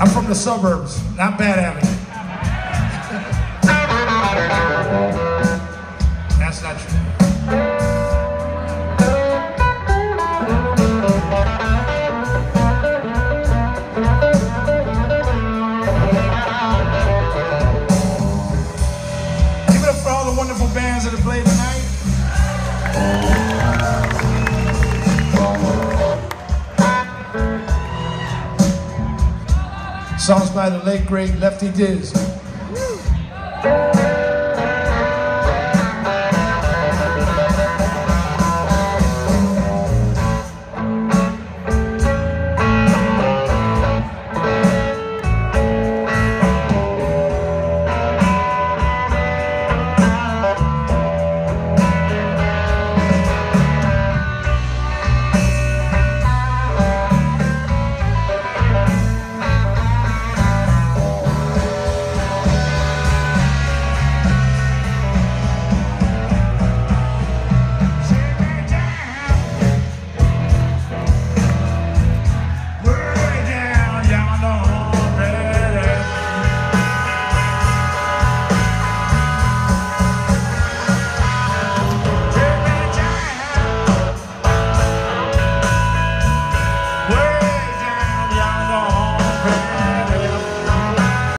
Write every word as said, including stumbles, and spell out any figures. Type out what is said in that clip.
I'm from the suburbs, not Bad Avenue. That's not true. Give it up for all the wonderful bands that have played tonight. Songs by the late great Lefty Diz.